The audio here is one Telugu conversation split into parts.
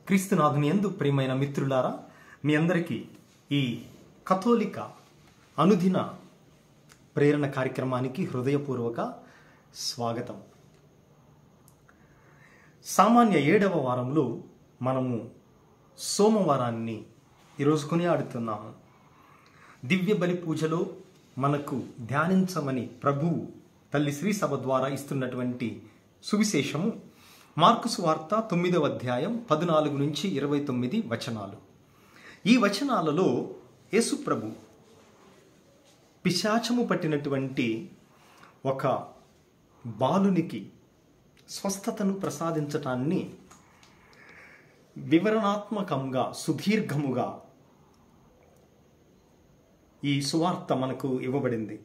క్రీస్తునాథుని యందు ప్రియమైన మిత్రులారా, మీ అందరికీ ఈ కథోలిక అనుదిన ప్రేరణ కార్యక్రమానికి హృదయపూర్వక స్వాగతం. సామాన్య 7వ వారంలో మనము సోమవారాన్ని ఈరోజు కొనియాడుతున్నాము. దివ్య బలి పూజలో మనకు ధ్యానించమని ప్రభువు తల్లి శ్రీ సభ ద్వారా ఇస్తున్నటువంటి సువిశేషము మార్కు సువార్త 9వ అధ్యాయం 14 నుంచి 29 వచనాలు. ఈ వచనాలలో యేసు ప్రభు పిశాచము పట్టినటువంటి ఒక బాలునికి స్వస్థతను ప్రసాదించటాన్ని వివరణాత్మకంగా సుదీర్ఘముగా ఈ సువార్త మనకు ఇవ్వబడింది.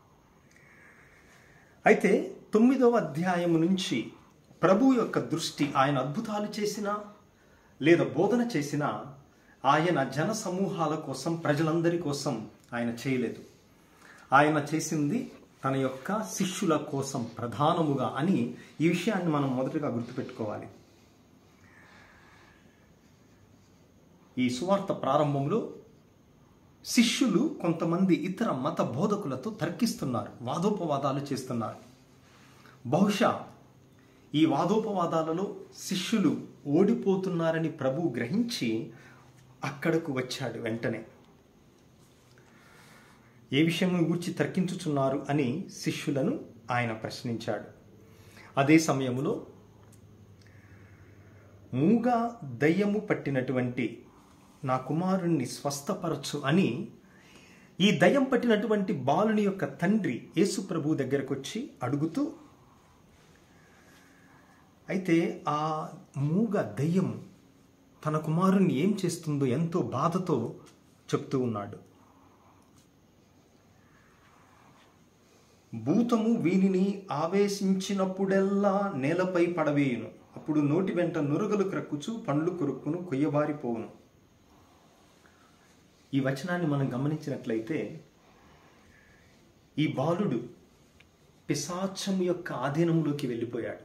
అయితే 9వ అధ్యాయం నుంచి ప్రభు యొక్క దృష్టి ఆయన అద్భుతాలు చేసినా లేదా బోధన చేసినా ఆయన జన సమూహాల కోసం, ప్రజలందరి కోసం ఆయన చేయలేదు. ఆయన చేసింది తన యొక్క శిష్యుల కోసం ప్రధానముగా అని ఈ విషయాన్ని మనం మొదటగా గుర్తుపెట్టుకోవాలి. ఈ సువార్త ప్రారంభంలో శిష్యులు కొంతమంది ఇతర మత బోధకులతో తర్కిస్తున్నారు, వాదోపవాదాలు చేస్తున్నారు. బహుశా ఈ వాదోపవాదాలలో శిష్యులు ఓడిపోతున్నారని ప్రభు గ్రహించి అక్కడకు వచ్చాడు. వెంటనే ఏ విషయం గురించి తర్కించుచున్నారు అని శిష్యులను ఆయన ప్రశ్నించాడు. అదే సమయంలో మూగ దయ్యము పట్టినటువంటి నా కుమారుణ్ణి స్వస్థపరచు అని ఈ దయ్యం పట్టినటువంటి బాలుని యొక్క తండ్రి యేసు ప్రభు దగ్గరకు వచ్చి అడుగుతూ, అయితే ఆ మూగ దయ్యం తన కుమారుణ్ణి ఏం చేస్తుందో ఎంతో బాధతో చెప్తూ ఉన్నాడు. భూతము వీనిని ఆవేశించినప్పుడెల్లా నేలపై పడవేయును, అప్పుడు నోటి వెంట నురగలు క్రక్కుచు పండ్లు కొరుక్కును కొయ్యబారిపోవును. ఈ వచనాన్ని మనం గమనించినట్లయితే ఈ బాలుడు పిశాచం యొక్క ఆధీనంలోకి వెళ్ళిపోయాడు.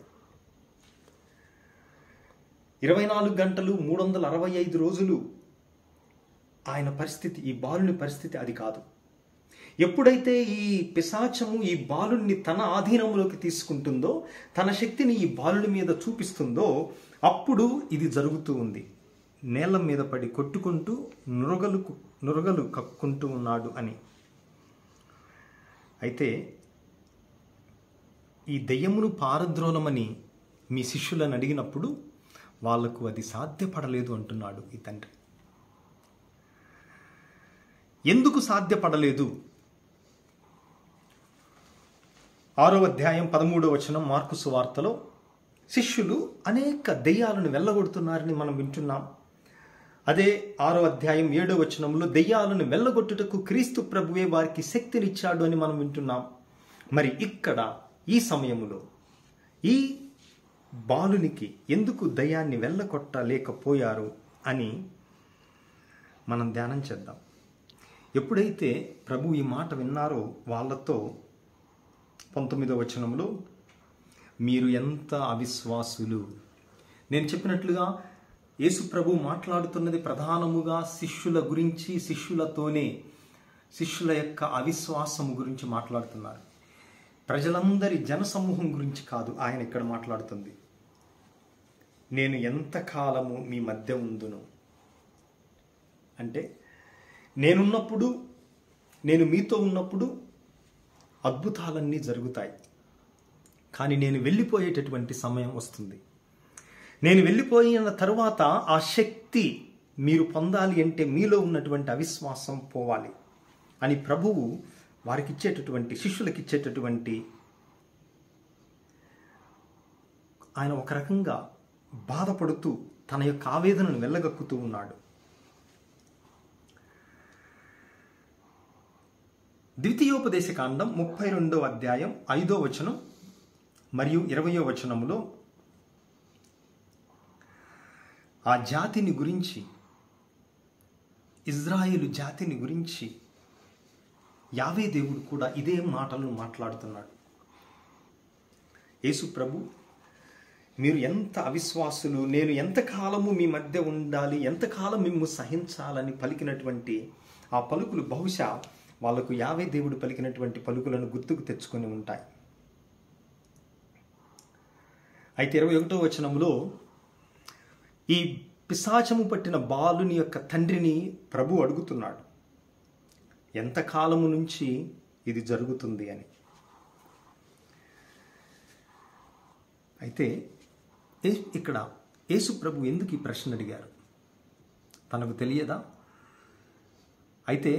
24 గంటలు 365 రోజులు ఆయన పరిస్థితి, ఈ బాలుని పరిస్థితి అది కాదు. ఎప్పుడైతే ఈ పిశాచము ఈ బాలుని తన ఆధీనంలోకి తీసుకుంటుందో, తన శక్తిని ఈ బాలుని మీద చూపిస్తుందో, అప్పుడు ఇది జరుగుతూ ఉంది. నేల మీద పడి కొట్టుకుంటూ నురగలు కక్కుంటూ ఉన్నాడు అని. అయితే ఈ దెయ్యమును పారద్రోలమని మీ శిష్యులను అడిగినప్పుడు వాళ్లకు అది సాధ్యపడలేదు అంటున్నాడు ఈ తండ్రి. ఎందుకు సాధ్యపడలేదు? 6వ అధ్యాయం 13వ వచనం మార్కు సువార్తలో శిష్యులు అనేక దెయ్యాలను వెళ్ళగొడుతున్నారని మనం వింటున్నాం. అదే 6వ అధ్యాయం 7వ వచనంలో దెయ్యాలను వెళ్ళగొట్టుటకు క్రీస్తు ప్రభువే వారికి శక్తినిచ్చాడు అని మనం వింటున్నాం. మరి ఇక్కడ ఈ సమయంలో ఈ బాలునికి ఎందుకు దయ్యాన్ని వెళ్ళగొట్టలేకపోయారు అని మనం ధ్యానం చేద్దాం. ఎప్పుడైతే ప్రభు ఈ మాట విన్నారో వాళ్ళతో 19వ వచనంలో, మీరు ఎంత అవిశ్వాసులు. నేను చెప్పినట్లుగా యేసు ప్రభు మాట్లాడుతున్నది ప్రధానముగా శిష్యుల గురించి, శిష్యులతోనే, శిష్యుల యొక్క అవిశ్వాసము గురించి మాట్లాడుతున్నారు. ప్రజలందరి జనసమూహం గురించి కాదు ఆయన ఇక్కడ మాట్లాడుతుంది. నేను ఎంతకాలము మీ మధ్య ఉందును అంటే, నేనున్నప్పుడు, నేను మీతో ఉన్నప్పుడు అద్భుతాలన్నీ జరుగుతాయి. కానీ నేను వెళ్ళిపోయేటటువంటి సమయం వస్తుంది. నేను వెళ్ళిపోయిన తరువాత ఆ శక్తి మీరు పొందాలి అంటే మీలో ఉన్నటువంటి అవిశ్వాసం పోవాలి అని ప్రభువు వారికి ఇచ్చేటటువంటి, శిష్యులకి ఇచ్చేటటువంటి, ఆయన ఒక రకంగా బాధపడుతూ తన యొక్క ఆవేదనను వెళ్ళగక్కుతూ ఉన్నాడు. ద్వితీయోపదేశకాండం 32వ అధ్యాయం 5వ వచనం మరియు 20వ వచనములో ఆ జాతిని గురించి, ఇజ్రాయేలు జాతిని గురించి యావే దేవుడు కూడా ఇదే మాటలను మాట్లాడుతున్నాడు. యేసు ప్రభు మీరు ఎంత అవిశ్వాసులు, నేను ఎంతకాలము మీ మధ్య ఉండాలి, ఎంతకాలం మిమ్ము సహించాలని పలికినటువంటి ఆ పలుకులు బహుశా వాళ్లకు యావే దేవుడు పలికినటువంటి పలుకులను గుర్తుకు తెచ్చుకొని ఉంటాయి. అయితే 21వ వచనంలో ఈ పిశాచము పట్టిన బాలుని యొక్క తండ్రిని ప్రభు అడుగుతున్నాడు, ఎంతకాలము నుంచి ఇది జరుగుతుంది అని. అయితే ఇక్కడ యేసు ప్రభు ఎందుకు ఈ ప్రశ్న అడిగారు? తనకు తెలియదా? అయితే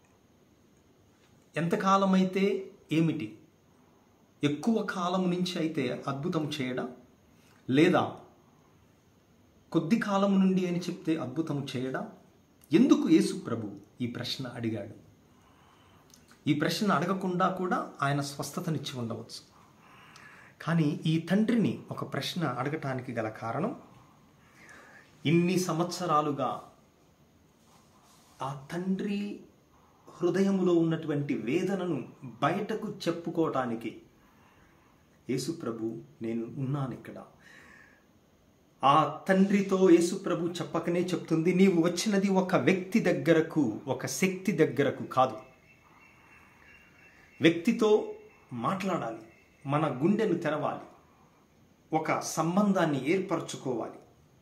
ఎంతకాలమైతే ఏమిటి? ఎక్కువ కాలం నుంచి అయితే అద్భుతం చేయడా, లేదా కొద్ది కాలం నుండి అని చెప్తే అద్భుతం చేయడా? ఎందుకు యేసు ప్రభు ఈ ప్రశ్న అడిగాడు? ఈ ప్రశ్న అడగకుండా కూడా ఆయన స్వస్థతనిచ్చి ఉండవచ్చు. కానీ ఈ తండ్రిని ఒక ప్రశ్న అడగటానికి గల కారణం, ఇన్ని సంవత్సరాలుగా ఆ తండ్రి హృదయములో ఉన్నటువంటి వేదనను బయటకు చెప్పుకోవటానికి యేసు ప్రభు నేను ఉన్నాను ఇక్కడ. ఆ తండ్రితో యేసు ప్రభు చెప్పకనే చెప్తుంది, నీవు వచ్చినది ఒక వ్యక్తి దగ్గరకు, ఒక శక్తి దగ్గరకు కాదు. వ్యక్తితో మాట్లాడాలి, మన గుండెను తెరవాలి, ఒక సంబంధాన్ని ఏర్పరచుకోవాలి.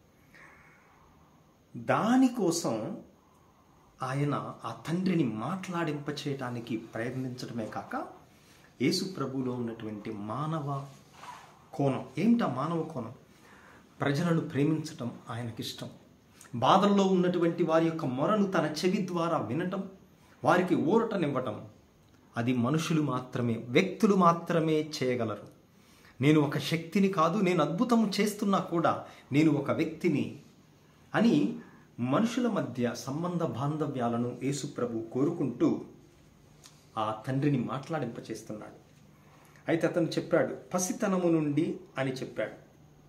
దానికోసం ఆయన ఆ తండ్రిని మాట్లాడింపచేయటానికి ప్రయత్నించడమే కాక, యేసు ప్రభులో ఉన్నటువంటి మానవ కోణం ఏమిటా? మానవ కోణం ప్రజలను ప్రేమించటం ఆయనకిష్టం. బాధల్లో ఉన్నటువంటి వారి యొక్క మొరను తన చెవి ద్వారా వినటం, వారికి ఊరటనివ్వటం, అది మనుషులు మాత్రమే, వ్యక్తులు మాత్రమే చేయగలరు. నేను ఒక శక్తిని కాదు, నేను అద్భుతం చేస్తున్నా కూడా నేను ఒక వ్యక్తిని అని మనుషుల మధ్య సంబంధ బాంధవ్యాలను యేసు ప్రభు కోరుకుంటూ ఆ తండ్రిని మాట్లాడింపచేస్తున్నాడు. అయితే అతను చెప్పాడు, పసితనము నుండి అని చెప్పాడు.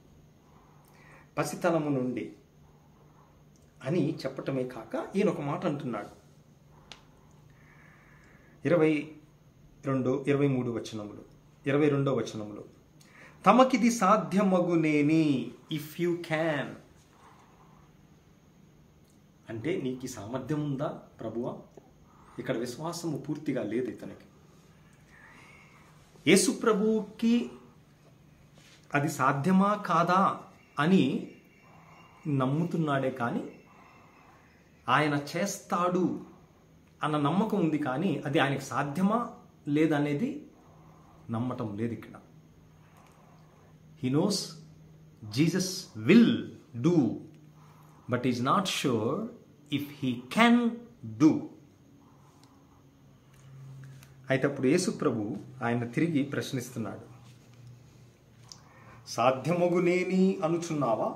పసితనము నుండి అని చెప్పటమే కాక ఈయన ఒక మాట అంటున్నాడు. 23వ వచనములు, 22వ వచనములు, తమకిది సాధ్యమగునేని, ఇఫ్ యూ క్యాన్. అంటే నీకు ఈ సామర్థ్యం ఉందా ప్రభువా? ఇక్కడ విశ్వాసము పూర్తిగా లేదు ఇతనికి. యేసు ప్రభువుకి అది సాధ్యమా కాదా అని నమ్ముతున్నాడే కానీ ఆయన చేస్తాడు అన్న నమ్మకం ఉంది, కానీ అది ఆయనకు సాధ్యమా లేదనేది నమ్మటం లేదు ఇక్కడ. He knows Jesus will do, but is not sure if he can do. అయితే అప్పుడు యేసు ప్రభు ఆయన తిరిగి ప్రశ్నిస్తున్నాడు, సాధ్యమగునేని అనుచున్నావా?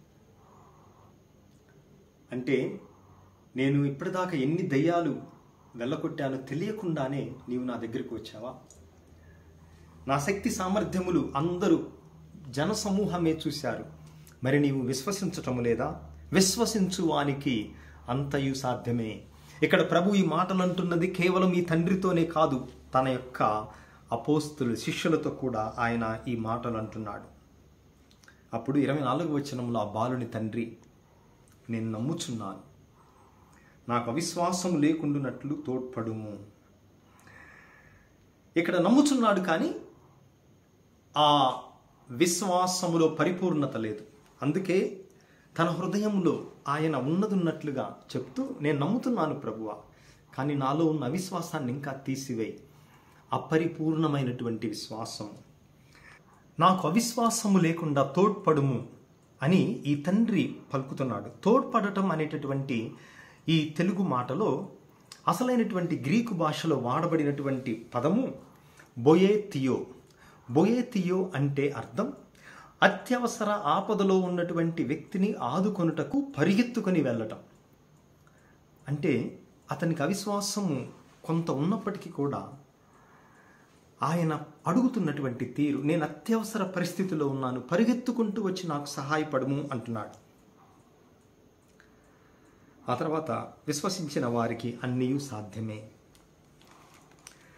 అంటే నేను ఇప్పటిదాకా ఎన్ని దయ్యాలు వెళ్ళగొట్టానో తెలియకుండానే నీవు నా దగ్గరికి వచ్చావా? నా శక్తి సామర్థ్యములు అందరూ జనసమూహమే చూశారు, మరి నీవు విశ్వసించటము లేదా? విశ్వసించు వానికి అంతయు సాధ్యమే. ఇక్కడ ప్రభు ఈ మాటలు అంటున్నది కేవలం ఈ తండ్రితోనే కాదు, తన యొక్క అపోస్తులు శిష్యులతో కూడా ఆయన ఈ మాటలు అంటున్నాడు. అప్పుడు 24వ వచనంలో ఆ బాలుని తండ్రి, నేను నమ్ముచున్నాను, నాకు అవిశ్వాసం లేకుండానట్లు తోడ్పడుము. ఇక్కడ నమ్ముచున్నాడు, కానీ ఆ విశ్వాసములో పరిపూర్ణత లేదు. అందుకే తన హృదయంలో ఆయన ఉన్నదున్నట్లుగా చెప్తూ, నేను నమ్ముతున్నాను ప్రభువా, కానీ నాలో ఉన్న అవిశ్వాసాన్ని ఇంకా తీసివేయి. అపరిపూర్ణమైనటువంటి విశ్వాసము, నాకు అవిశ్వాసము లేకుండా తోడ్పడుము అని ఈ తండ్రి పలుకుతున్నాడు. తోడ్పడటం అనేటటువంటి ఈ తెలుగు మాటలో అసలైనటువంటి గ్రీకు భాషలో వాడబడినటువంటి పదము బొయేథియో. బొయేథియో అంటే అర్థం అత్యవసర ఆపదలో ఉన్నటువంటి వ్యక్తిని ఆదుకొనుటకు పరిగెత్తుకొని వెళ్ళటం. అంటే అతనికి అవిశ్వాసము కొంత ఉన్నప్పటికీ కూడా ఆయన అడుగుతున్నటువంటి తీరు, నేను అత్యవసర పరిస్థితిలో ఉన్నాను, పరిగెత్తుకుంటూ వచ్చి నాకు సహాయపడము అంటున్నాడు. ఆ తర్వాత విశ్వసించిన వారికి అన్నీ సాధ్యమే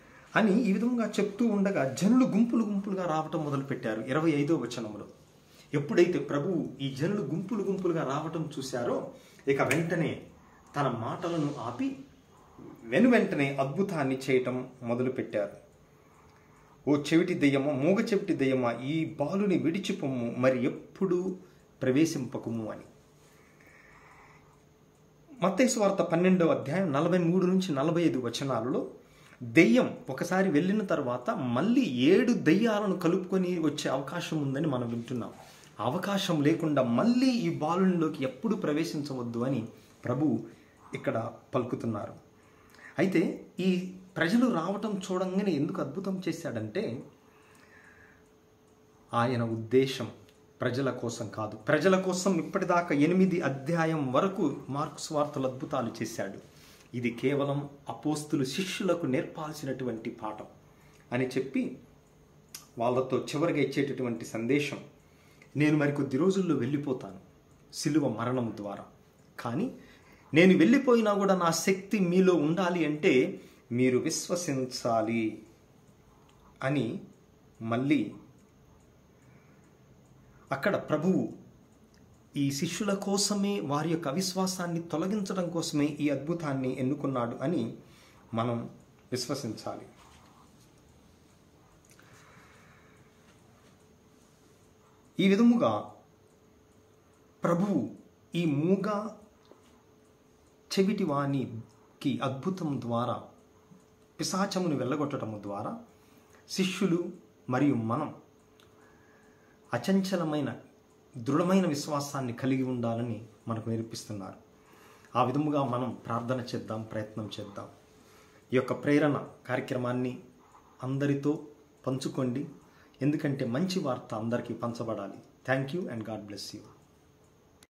అని ఈ విధంగా చెప్తూ ఉండగా జనులు గుంపులు గుంపులుగా రావటం మొదలుపెట్టారు. 25వ వచనంలో ఎప్పుడైతే ప్రభువు ఈ జనులు గుంపులు గుంపులుగా రావటం చూశారో ఇక వెంటనే తన మాటలను ఆపి వెంటనే అద్భుతాన్ని చేయటం మొదలుపెట్టారు. ఓ చెవిటి దెయ్యమా, మూగ చెవిటి దెయ్యమా, ఈ బాలుని విడిచిపొమ్ము, మరి ఎప్పుడు ప్రవేశింపకుము అని. మత్తయి సువార్త 12వ అధ్యాయం 43 నుంచి 45 వచనాలలో దెయ్యం ఒకసారి వెళ్ళిన తర్వాత మళ్ళీ 7 దెయ్యాలను కలుపుకొని వచ్చే అవకాశం ఉందని మనం వింటున్నాం. అవకాశం లేకుండా మళ్ళీ ఈ బాలునిలోకి ఎప్పుడు ప్రవేశించవద్దు అని ప్రభువు ఇక్కడ పలుకుతున్నారు. అయితే ఈ ప్రజలు రావటం చూడంగానే ఎందుకు అద్భుతం చేశాడంటే ఆయన ఉద్దేశం ప్రజల కోసం కాదు. ప్రజల కోసం ఇప్పటిదాకా 8 అధ్యాయం వరకు మార్కు సువార్తలు అద్భుతాలు చేశాడు. ఇది కేవలం అపోస్తులు శిష్యులకు నేర్పాల్సినటువంటి పాఠం అని చెప్పి వాళ్ళతో చివరిగా ఇచ్చేటటువంటి సందేశం, నేను మరికొద్ది రోజుల్లో వెళ్ళిపోతాను సిలువ మరణం ద్వారా, కానీ నేను వెళ్ళిపోయినా కూడా నా శక్తి మీలో ఉండాలి అంటే మీరు విశ్వసించాలి అని మళ్ళీ అక్కడ ప్రభువు ఈ శిష్యుల కోసమే, వారి యొక్క అవిశ్వాసాన్ని తొలగించడం కోసమే ఈ అద్భుతాన్ని ఎన్నుకున్నాడు అని మనం విశ్వసించాలి. ఈ విధముగా ప్రభువు ఈ మూగ చెవిటి వానికి అద్భుతం ద్వారా, పిశాచమును వెళ్ళగొట్టడం ద్వారా శిష్యులు మరియు మనం అచంచలమైన దృఢమైన విశ్వాసాన్ని కలిగి ఉండాలని మనకు నేర్పిస్తున్నారు. ఆ విధముగా మనం ప్రార్థన చేద్దాం, ప్రయత్నం చేద్దాం. ఈ యొక్క ప్రేరణ కార్యక్రమాన్ని అందరితో పంచుకోండి, ఎందుకంటే మంచి వార్త అందరికీ పంచబడాలి. Thank you and God bless you.